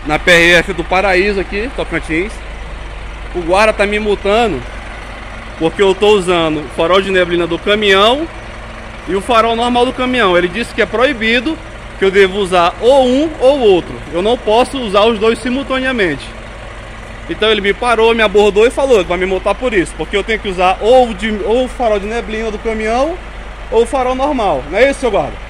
na PRF do Paraíso aqui, Tocantins. O guarda tá me multando porque eu tô usando o farol de neblina do caminhão e o farol normal do caminhão. Ele disse que é proibido, que eu devo usar ou um ou outro. Eu não posso usar os dois simultaneamente. Então ele me parou, me abordou e falou que vai me multar por isso, porque eu tenho que usar ou o farol de neblina do caminhão ou o farol normal. Não é isso, seu guarda?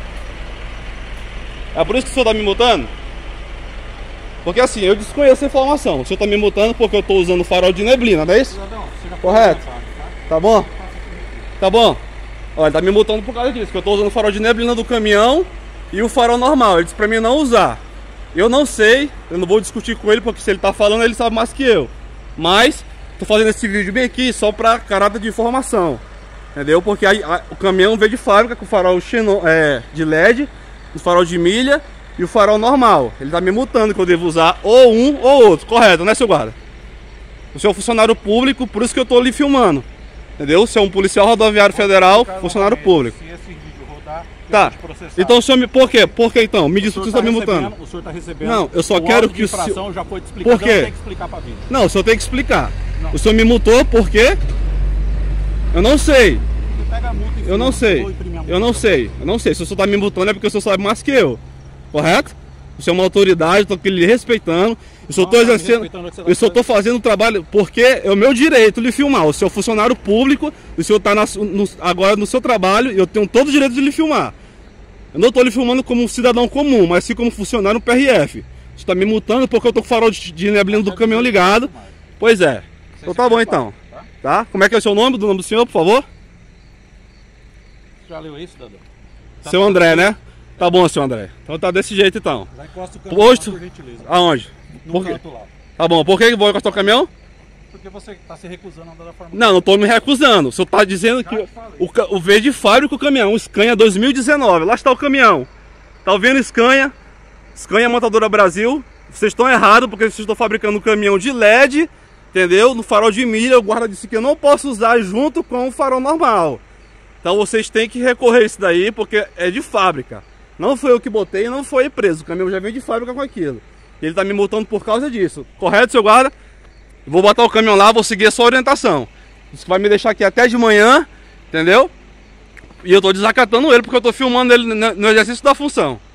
É por isso que o senhor tá me multando? Porque assim, eu desconheço a informação. O senhor tá me multando porque eu tô usando o farol de neblina, não é isso? Correto? Tá bom? Tá bom? Olha, ele tá me multando por causa disso, que eu tô usando o farol de neblina do caminhão e o farol normal. Ele disse pra mim não usar. Eu não sei, eu não vou discutir com ele, porque se ele tá falando, ele sabe mais que eu. Mas, tô fazendo esse vídeo bem aqui só pra caráter de informação. Entendeu? Porque o caminhão veio de fábrica com o farol de LED, o farol de milha e o farol normal. Ele tá me multando que eu devo usar ou um ou outro. Correto, né, seu guarda? O senhor é funcionário público, por isso que eu tô ali filmando. Entendeu? Você é um policial rodoviário federal, funcionário público. Se esse vídeo rodar, tá. Então o senhor me... Por quê? Por que então? Me diz o que você está me multando. O senhor está recebendo. Não, eu só quero que o senhor... já foi explicado. Por quê? Tem que explicar pra vida. Não, o senhor tem que explicar. Não. O senhor me multou por quê? Eu não sei. Eu não sei. Eu não sei. Eu não sei. Se o senhor está me multando é porque o senhor sabe mais que eu. Correto? Você é uma autoridade, estou aqui lhe respeitando. Eu só estou exercendo, eu só estou fazendo o trabalho porque é o meu direito lhe filmar. O senhor é funcionário público, o senhor está agora no seu trabalho e eu tenho todo o direito de lhe filmar. Eu não estou lhe filmando como um cidadão comum, mas sim como funcionário no PRF. Você está me multando porque eu estou com o farol de neblina do caminhão ligado. Pois é. Então tá bom então. Tá? Como é que é o seu nome? Do nome do senhor, por favor? Já leu isso, Dadão? Seu André, né? Tá bom, seu André. Então tá desse jeito então. Já encosta o caminhão, posto... por gentileza. Aonde? No canto lá. Tá bom, por que vou encostar o caminhão? Porque você está se recusando a andar da forma... Não, não tô me recusando. O senhor tá dizendo que o veio de fábrica o caminhão, o Scania 2019. Lá está o caminhão. Tá vendo Scania? Scania Montadora Brasil. Vocês estão errados porque vocês estão fabricando um caminhão de LED, entendeu? No farol de milha, o guarda disse que eu não posso usar junto com o farol normal. Então vocês têm que recorrer isso daí porque é de fábrica. Não foi eu que botei, não foi preso. O caminhão já veio de fábrica com aquilo. Ele tá me multando por causa disso. Correto, seu guarda? Vou botar o caminhão lá, vou seguir a sua orientação. Isso vai me deixar aqui até de manhã, entendeu? E eu tô desacatando ele porque eu tô filmando ele no exercício da função.